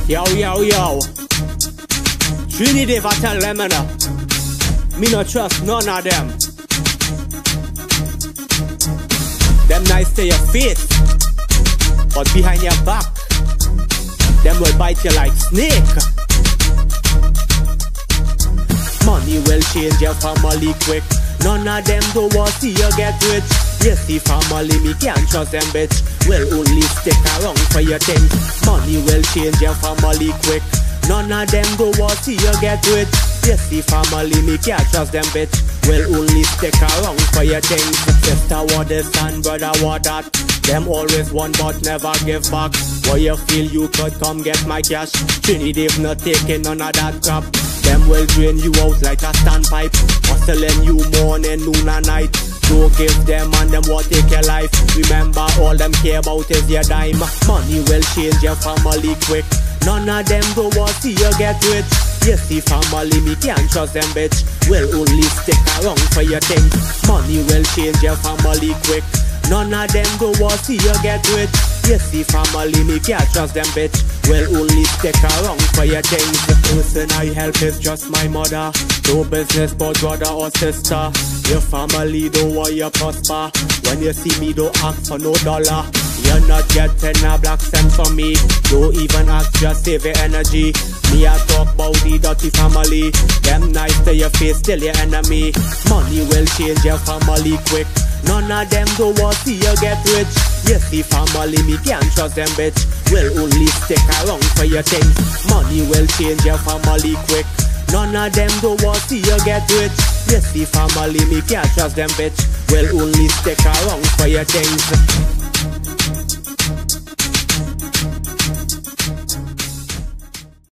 Yo, yo, yo. Trinity, I tell them, me no trust none of them. Them nice to your face, but behind your back, them will bite you like snake. Money will change your family quick. None of them do want see you get rich. Yes, the family, me can't trust them, bitch. Will only stick around for your things. Money will change your family quick. None of them do want see you get rich. Yes, the family, me can't trust them, bitch. Will only stick around for your things. Sister, what this and brother, what that? Them always want but never give back. Why you feel you could come get my cash? Trinity, they've not taking none of that crap. Them will drain you out like a standpipe, hustling you morning, noon and night. Don't give them and them what take your life. Remember, all them care about is your dime. Money will change your family quick. None of them go want see you get rich. Yes, the family, me can't trust them, bitch. Will only stick around for your things. Money will change your family quick. None of them go want see you get rich. Yes, the family, me can't trust them, bitch. Will only stick around for your things. The person I help is just my mother. No business but brother or sister. Your family don't want you prosper. When you see me, don't ask for no dollar. You're not getting a black cent from me. Don't even ask, just save your energy. Me I talk about the dirty family. Them nice to your face, still your enemy. Money will change your family quick. None of them do want see you get rich. Yes, the family, me can't trust them, bitch. Will only stick around for your things. Money will change your family quick. None of them do want see you get rich. Yes, the family, me can't trust them, bitch. Will only stick around for your things.